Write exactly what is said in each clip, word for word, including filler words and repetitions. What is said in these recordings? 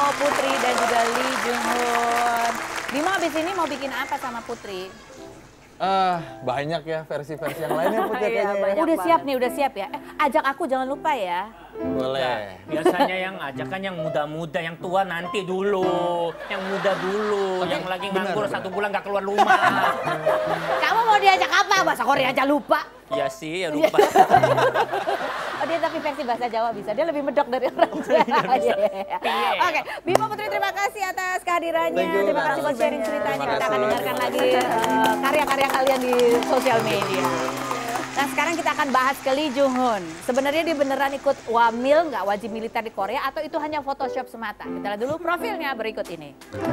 Putri dan juga Lee Jung Hoon. Bimo abis ini mau bikin apa sama Putri? Ah, banyak ya versi-versi yang lainnya Putri Iya, kayaknya. udah siap nih, udah siap ya. Eh, ajak aku jangan lupa ya. Boleh. Biasanya yang ajak kan yang muda-muda, yang tua nanti dulu, yang muda dulu, yang lagi nganggur satu bulan nggak keluar rumah. Kamu mau diajak apa? Bahasa Korea aja lupa. Iya sih, ya lupa. Oh dia tapi versi bahasa Jawa bisa, dia lebih medok dari orang Jawa. Oke, Bimo Putri terima kasih atas kehadirannya. Thank you. Terima kasih buat sharing ceritanya. Terima Kita akan kasih. dengarkan lagi eh, karya-karya kalian di sosial media. Nah sekarang kita akan bahas ke Lee Jung Hoon. Sebenarnya dia beneran ikut wamil, nggak wajib militer di Korea atau itu hanya Photoshop semata? Kita lihat dulu profilnya berikut ini.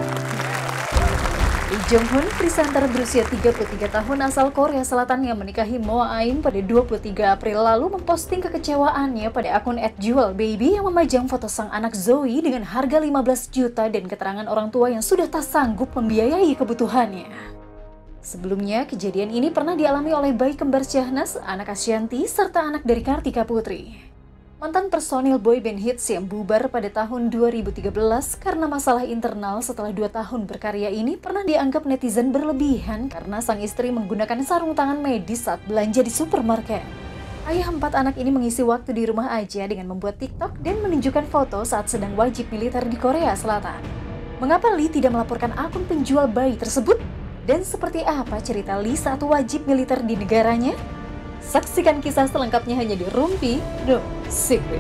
Lee Jung Hoon, presenter berusia tiga puluh tiga tahun asal Korea Selatan yang menikahi Moa Ain pada dua puluh tiga April lalu memposting kekecewaannya pada akun et jual baby yang memajang foto sang anak Zoe dengan harga lima belas juta dan keterangan orang tua yang sudah tak sanggup membiayai kebutuhannya. Sebelumnya, kejadian ini pernah dialami oleh bayi kembar Syahnas, anak Ashanti, serta anak dari Kartika Putri. Mantan personil boyband hits yang bubar pada tahun dua ribu tiga belas karena masalah internal setelah dua tahun berkarya ini pernah dianggap netizen berlebihan karena sang istri menggunakan sarung tangan medis saat belanja di supermarket. Ayah empat anak ini mengisi waktu di rumah aja dengan membuat TikTok dan menunjukkan foto saat sedang wajib militer di Korea Selatan. Mengapa Lee tidak melaporkan akun penjual bayi tersebut? Dan seperti apa cerita Lee saat wajib militer di negaranya? Saksikan kisah selengkapnya hanya di Rumpi No Secret.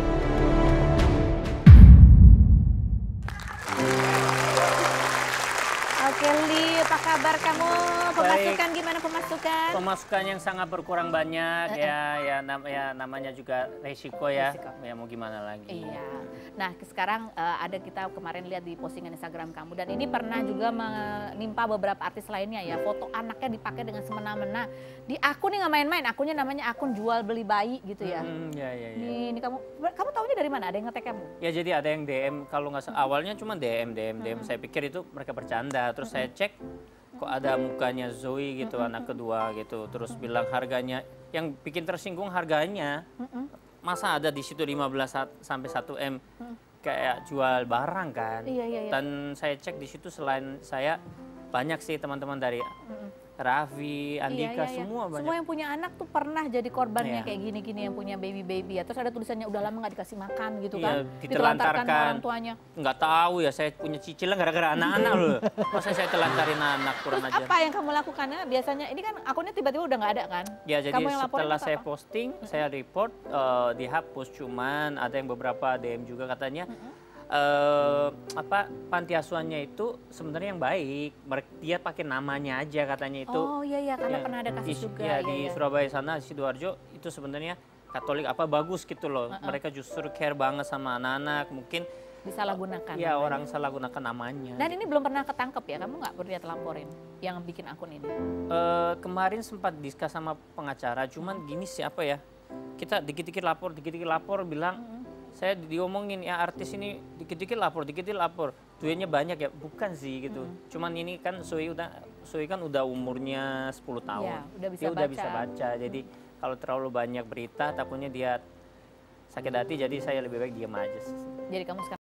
Oke Lee, apa kabar kamu? Pemasukan gimana pemasukan? Pemasukan yang sangat berkurang banyak ya, ya, nam ya namanya juga resiko ya. Resiko. Ya mau gimana lagi. Iya. Nah sekarang uh, ada kita kemarin lihat di postingan Instagram kamu dan ini pernah juga menimpa beberapa artis lainnya ya. Foto anaknya dipakai dengan semena-mena. Di akun nih nggak main-main, akunnya namanya akun jual beli bayi gitu ya. Hmm, ya, ya, ya. Nih, ini kamu, kamu taunya dari mana? Ada yang nge-tag kamu? Ya jadi ada yang D M, kalau nggak salah awalnya cuma D M, D M, D M. Saya pikir itu mereka bercanda. Terus saya cek, kok ada mukanya Zoe gitu, anak kedua gitu. Terus bilang harganya, yang bikin tersinggung harganya, masa ada di situ lima belas sampai satu M, kayak jual barang kan. Iya, iya, iya. Dan saya cek di situ selain saya, banyak sih teman-teman dari Raffi, Andika, Iya, iya, iya. semua banyak. Semua yang punya anak tuh pernah jadi korbannya Iya. kayak gini-gini yang punya baby-baby ya. Terus ada tulisannya udah lama nggak dikasih makan gitu Iya, kan. ditelantarkan. sama orang tuanya. Nggak tahu ya, saya punya cicilan gara-gara anak-anak loh. Masa saya telantarin anak, kurang Terus ajar. apa yang kamu lakukan? Ya, biasanya ini kan akunnya tiba-tiba udah nggak ada kan? Ya jadi Kamu yang laporin setelah atau saya apa? posting, saya report, eh, dihapus. Cuman ada yang beberapa D M juga katanya, eh, apa panti asuhannya itu sebenarnya yang baik. Mereka dia pakai namanya aja katanya itu. Oh iya iya karena Ya, pernah ada kasus di, juga. Ya, iya, di iya. Surabaya sana, di Sidoarjo itu sebenarnya Katolik apa bagus gitu loh. Mereka justru care banget sama anak-anak. Mungkin Disalahgunakan. ya namanya. orang salah gunakan namanya. Dan ini belum pernah ketangkep ya? Kamu nggak berniat laporin yang bikin akun ini? Eh, kemarin sempat diskus sama pengacara, cuman gini siapa ya, kita dikit-dikit lapor, dikit-dikit lapor bilang, saya diomongin ya artis ini dikit-dikit lapor, dikit-dikit lapor, duitnya banyak ya, bukan sih gitu. Cuman ini kan Zoe udah, Zoe kan udah umurnya sepuluh tahun, Ya, udah bisa dia udah baca. bisa baca, jadi kalau terlalu banyak berita takutnya dia sakit hati, jadi saya lebih baik diam aja sih. Jadi kamu sekarang